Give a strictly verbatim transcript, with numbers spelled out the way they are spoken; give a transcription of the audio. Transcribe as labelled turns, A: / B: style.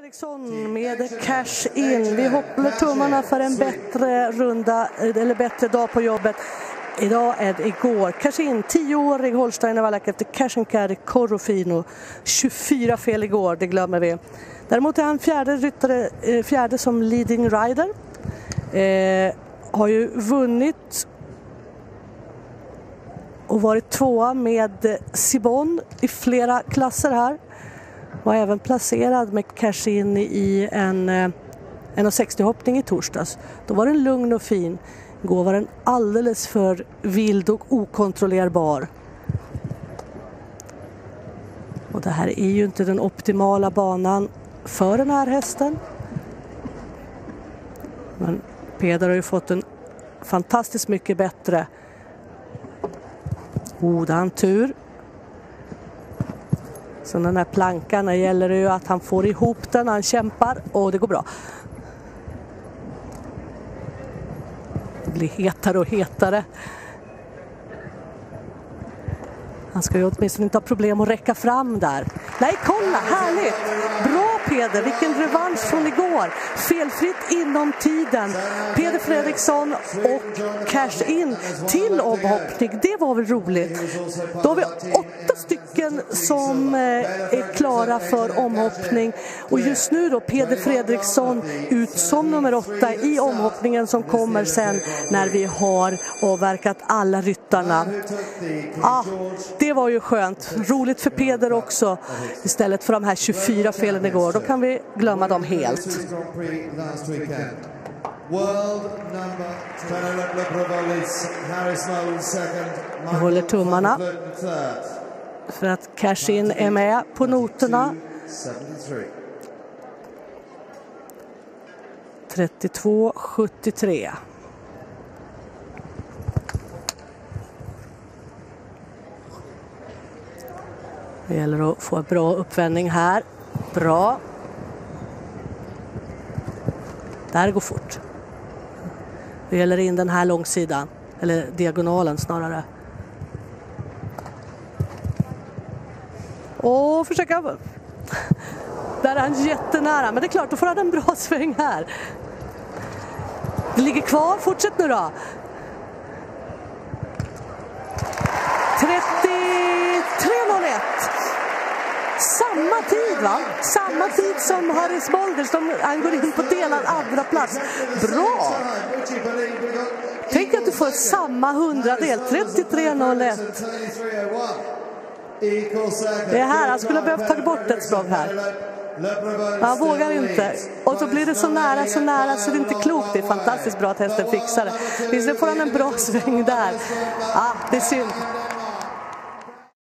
A: Fredriksson med cash in. Vi håller tummarna för en bättre runda eller bättre dag på jobbet. Idag är det igår. Cash in, tioårig Holsteiner Wallach efter Cash and Carry Corrofino. tjugofyra fel igår, det glömmer vi. Däremot är han fjärde ryttare, fjärde som leading rider. Eh, har ju vunnit och varit tvåa med Sibon i flera klasser här. Var även placerad med cash in i en en sextio hoppning i torsdags. Då var den lugn och fin. Igår var den alldeles för vild och okontrollerbar. Och det här är ju inte den optimala banan för den här hästen. Men Peder har ju fått en fantastiskt mycket bättre. Oh, det är en tur. Så den här plankan gäller det ju att han får ihop den, han kämpar och det går bra. Det blir hetare och hetare. Han ska ju åtminstone inte ha problem att räcka fram där. Nej, kolla, härligt! Bra Peder, vilken revansch från igår. Felfritt inom tiden. Peder Fredriksson och cash in till omhoppning. Det var väl roligt. Då har vi åtta stycken som är klara för omhoppning. Och just nu då Peder Fredriksson ut som nummer åtta i omhoppningen som kommer sen när vi har avverkat alla ryttarna. Ah, det var ju skönt. Roligt för Peder också. Istället för de här tjugofyra felen igår. Då kan vi glömma dem helt. Jag håller tummarna för att cash in är med på noterna. trettiotvå sjuttiotre. Det gäller att få en bra uppvändning här. Bra. Där går fort. Det gäller in den här långsidan. Eller diagonalen snarare. Och försöka. Där är han jättenära. Men det är klart, då får han en bra sväng här. Det ligger kvar. Fortsätt nu då. trettiotre noll ett. Samma tid va? Samma tid som Harris Bolders. De, han går in på delad andra plats. Bra! Tänk att du får samma hundradel. trettiotre noll ett. Det är här. Han skulle ha behövt ta bort ett språng här. Han vågar inte. Och så blir det så nära, så nära så det är inte klokt. Det är fantastiskt bra att hästen fixar det. Visst får han en bra sväng där. Ah, det är synd.